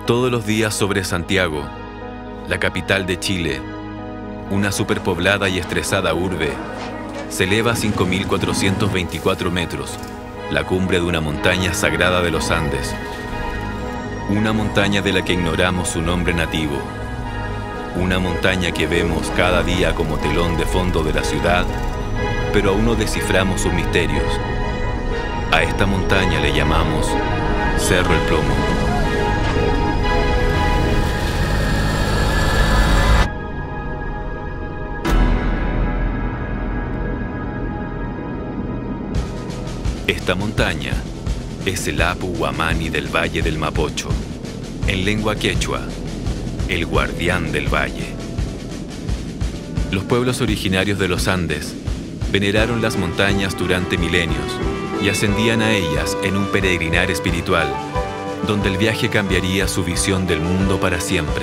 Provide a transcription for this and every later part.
Todos los días sobre Santiago, la capital de Chile, una superpoblada y estresada urbe, se eleva a 5.424 metros, la cumbre de una montaña sagrada de los Andes. Una montaña de la que ignoramos su nombre nativo. Una montaña que vemos cada día como telón de fondo de la ciudad, pero aún no desciframos sus misterios. A esta montaña le llamamos Cerro El Plomo. Esta montaña es el Apu Huamani del Valle del Mapocho, en lengua quechua, el guardián del valle. Los pueblos originarios de los Andes veneraron las montañas durante milenios y ascendían a ellas en un peregrinar espiritual, donde el viaje cambiaría su visión del mundo para siempre.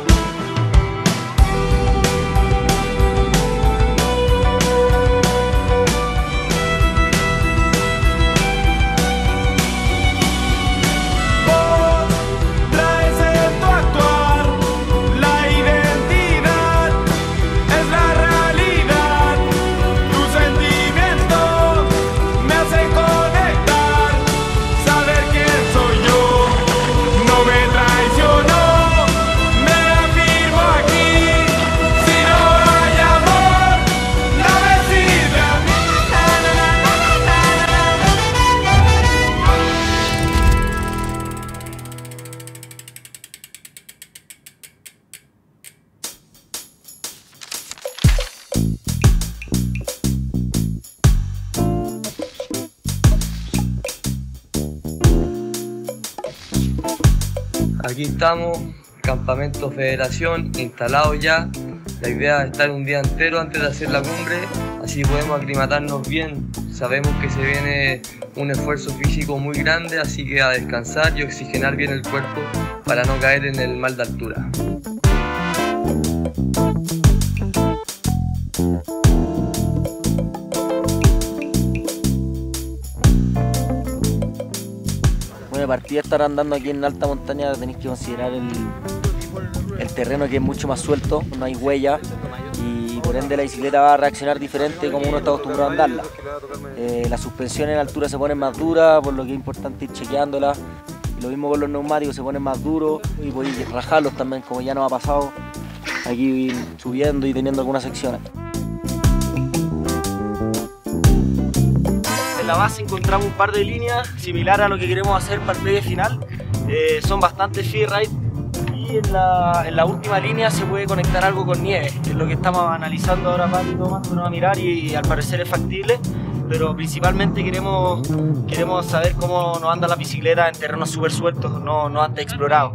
Aquí estamos, Campamento Federación, instalado ya. La idea es estar un día entero antes de hacer la cumbre, así podemos aclimatarnos bien. Sabemos que se viene un esfuerzo físico muy grande, así que a descansar y oxigenar bien el cuerpo para no caer en el mal de altura. De partida estar andando aquí en alta montaña tenéis que considerar el terreno, que es mucho más suelto, no hay huella y por ende la bicicleta va a reaccionar diferente como uno está acostumbrado a andarla. La suspensión en altura se pone más dura, por lo que es importante ir chequeándola. Y lo mismo con los neumáticos, se ponen más duros y podéis rajarlos también, como ya nos ha pasado aquí subiendo y teniendo algunas secciones. En la base encontramos un par de líneas similar a lo que queremos hacer para el pliegue final. Son bastante freeride y en la última línea se puede conectar algo con nieve, que es lo que estamos analizando ahora para a mirar y al parecer es factible, pero principalmente queremos saber cómo nos anda la bicicleta en terrenos súper sueltos, no antes explorados.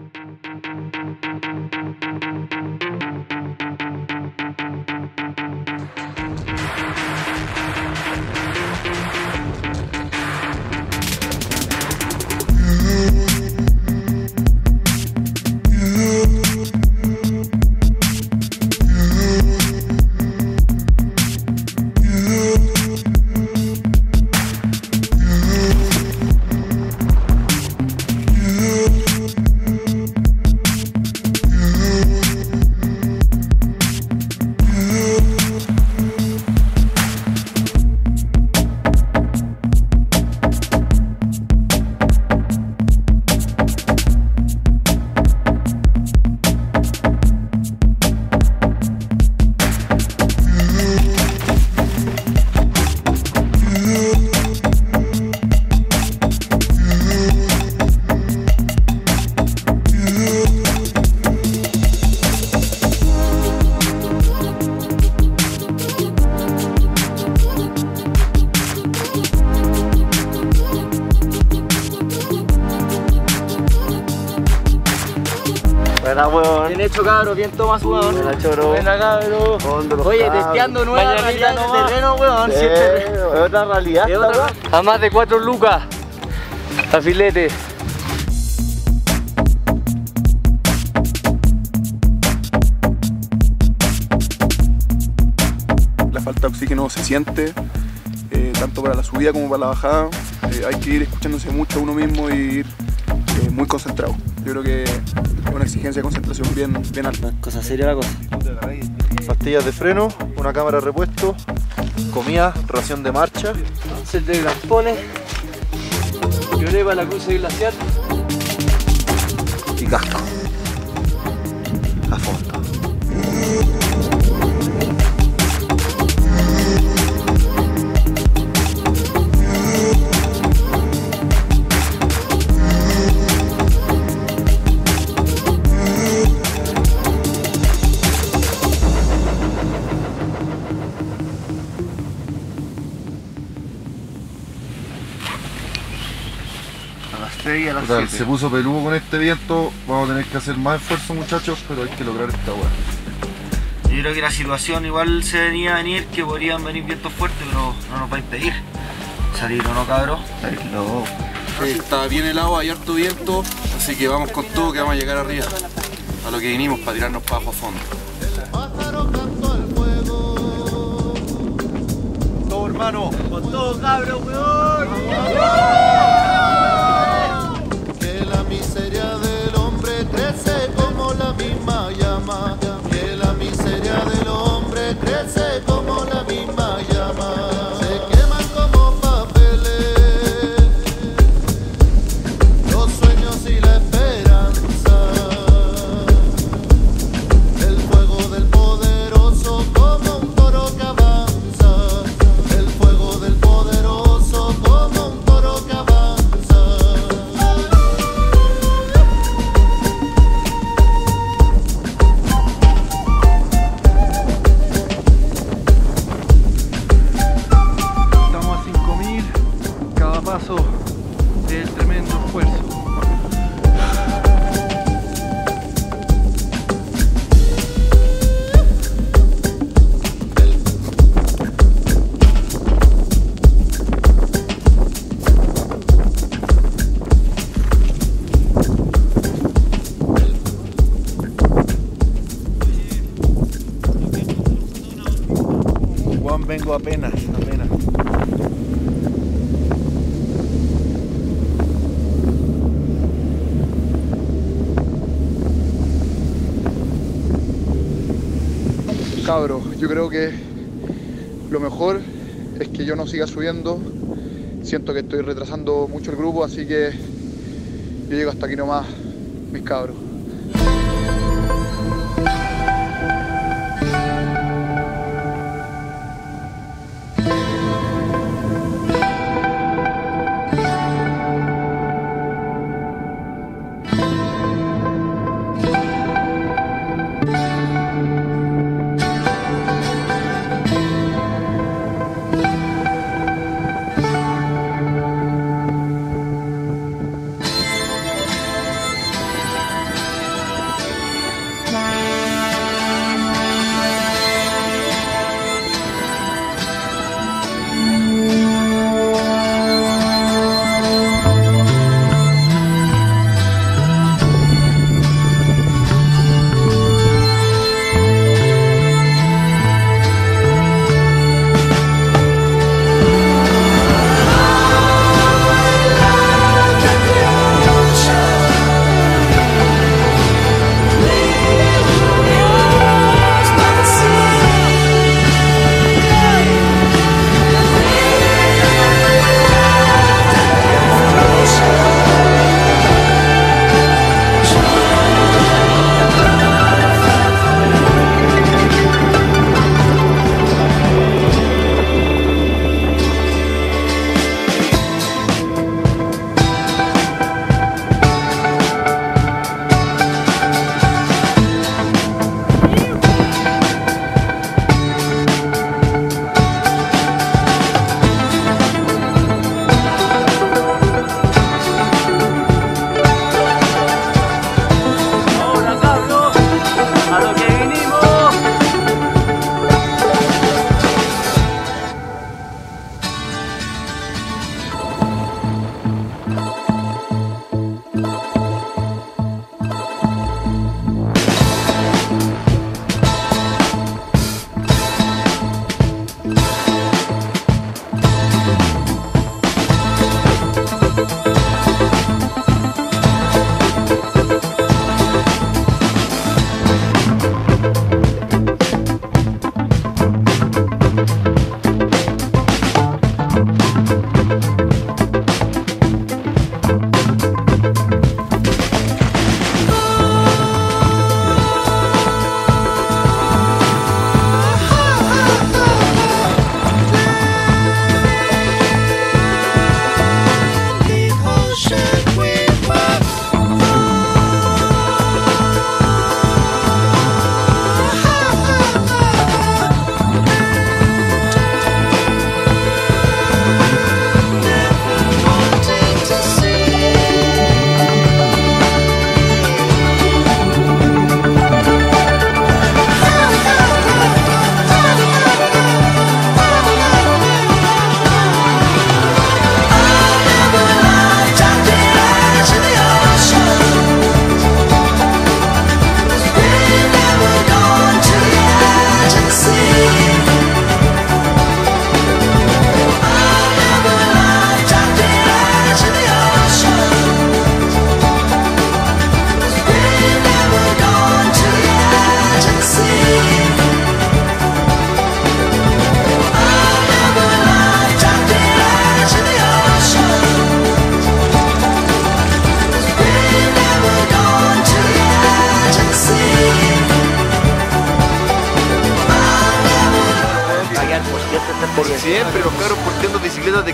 Buena, weón. Bien hecho, cabros, bien tomas, weón. Buena, choro. Buena, cabros. Oye, testeando nueva realidad del terreno, weón. Sí, es otra realidad. Es otra. A más de 4 lucas. A filete. La falta de oxígeno se siente, tanto para la subida como para la bajada. Hay que ir escuchándose mucho a uno mismo y ir muy concentrado. Yo creo que es una exigencia de concentración bien alta. Cosa seria la cosa. Pastillas de freno, una cámara de repuesto, comida, ración de marcha, Set de grampones, lloré para la cruce glacial. y casco. A fondo. Total, se puso peludo con este viento, vamos a tener que hacer más esfuerzo, muchachos, pero hay que lograr esta hueá. Yo creo que la situación igual se venía a venir, que podrían venir vientos fuertes, pero no nos va a impedir salir, ¿o no, cabros? No. Sí. Está bien helado, hay harto viento, así que vamos con todo que vamos a llegar arriba. A lo que vinimos para tirarnos para abajo a fondo. Todo, hermano. Con todo, cabros, weón. Que la miseria del hombre crece como la misma llama. Que la miseria del hombre crece como la misma llama. Se queman como papeles los sueños y la esperanza. El fuego del poderoso como un toro que avanza. El fuego del poderoso como un toro que avanza. Estamos a 5000, cada paso es tremendo esfuerzo. Juan, vengo apenas. Cabros, yo creo que lo mejor es que yo no siga subiendo. Siento que estoy retrasando mucho el grupo, así que yo llego hasta aquí nomás, mis cabros.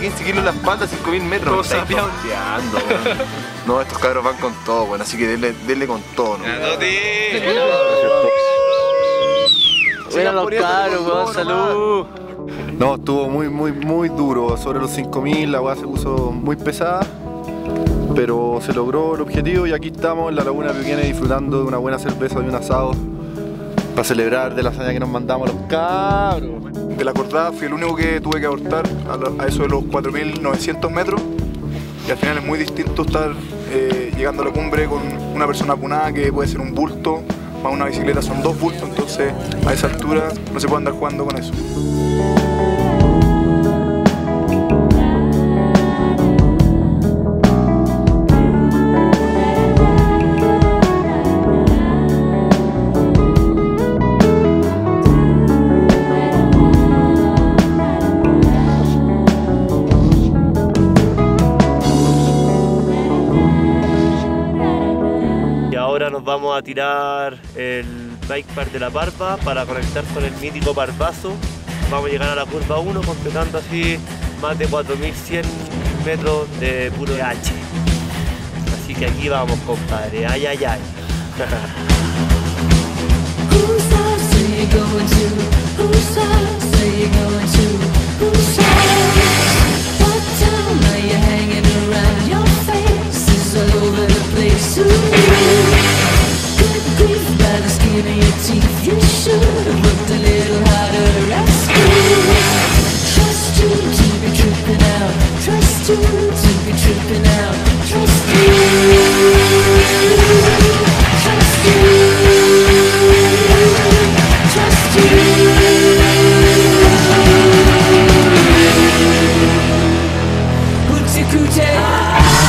15 kilos en la espalda, 5000 metros. Todos sapeados. No, estos cabros van con todo, bueno, así que denle con todo, ¿no? Buenas los cabros, weón, salud. No, estuvo muy duro. Sobre los 5000 la weá se puso muy pesada, pero se logró el objetivo y aquí estamos en la Laguna Peuquenes disfrutando de una buena cerveza y un asado para celebrar de la hazaña que nos mandamos los cabros. De la cordada fui el único que tuve que abortar a eso de los 4900 metros y al final es muy distinto estar llegando a la cumbre con una persona punada que puede ser un bulto, más una bicicleta son 2 bultos, entonces a esa altura no se puede andar jugando con eso. Ahora nos vamos a tirar el bike park de la Parva para conectar con el mítico Parvazo. Vamos a llegar a la curva 1 completando así más de 4100 metros de puro H. Así que aquí vamos, compadre. Ay, ay, ay. You should have looked a little harder at school. Trust you to be tripping out. Trust you to be tripping out. Trust you. Trust you. Trust you. Hootie-cootie.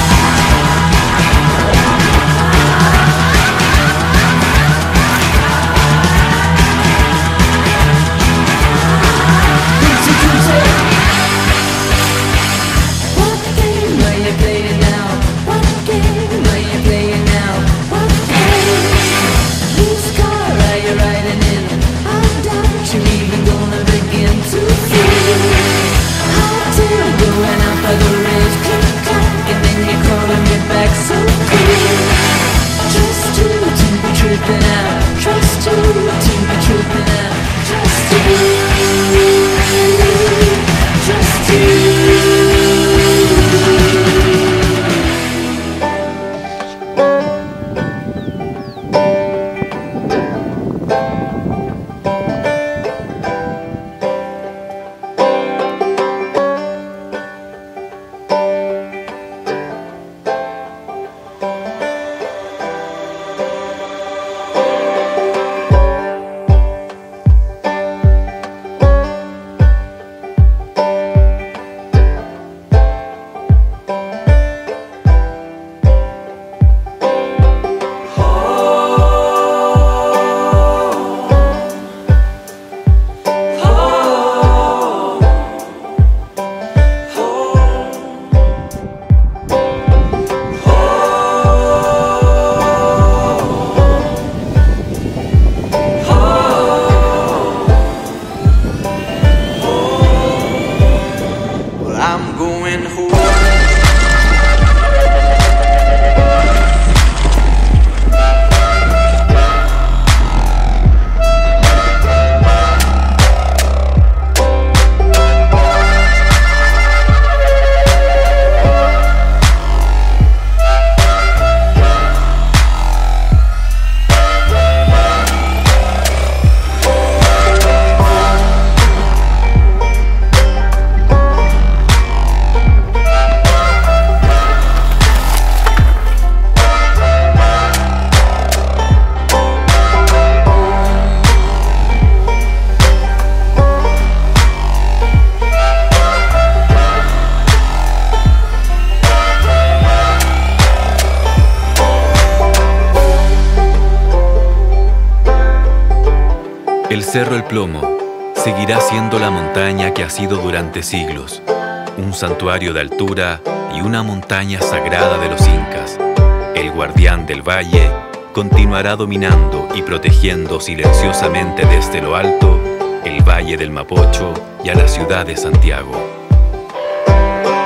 El Cerro El Plomo seguirá siendo la montaña que ha sido durante siglos, un santuario de altura y una montaña sagrada de los incas. El guardián del valle continuará dominando y protegiendo silenciosamente desde lo alto el Valle del Mapocho y a la ciudad de Santiago.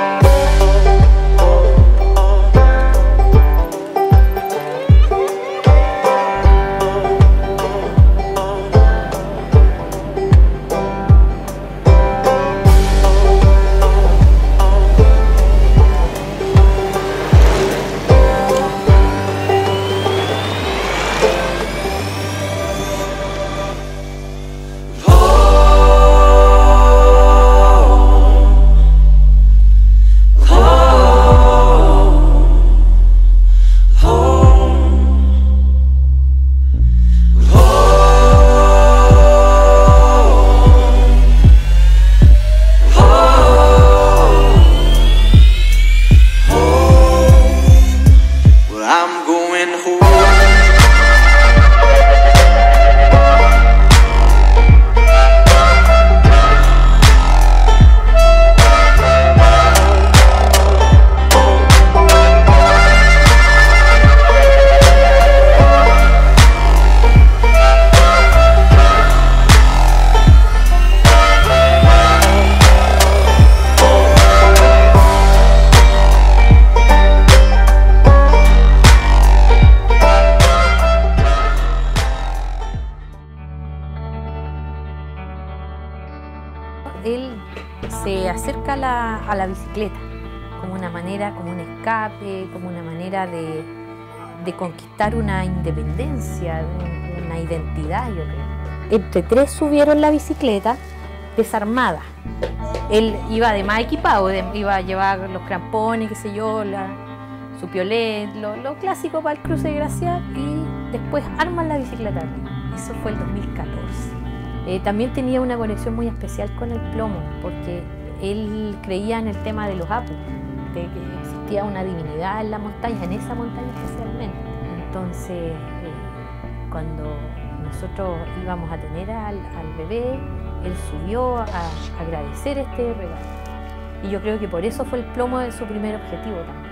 a la bicicleta, como una manera, como un escape, como una manera de conquistar una independencia, una identidad, yo creo. Entre tres subieron la bicicleta desarmada. Él iba además equipado, iba a llevar los crampones, qué sé yo, su piolet, lo clásico para el cruce de Gracia, y después arman la bicicleta arriba. Eso fue el 2014. También tenía una conexión muy especial con el plomo, porque él creía en el tema de los apus, de que existía una divinidad en la montaña, en esa montaña especialmente. Entonces, cuando nosotros íbamos a tener al bebé, él subió a agradecer este regalo. Y yo creo que por eso fue el plomo de su primer objetivo también.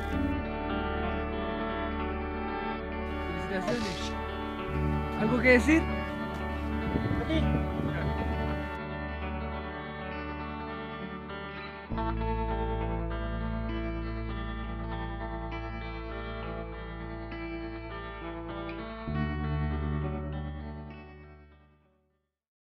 Felicitaciones. ¿Algo que decir? ¿A ti?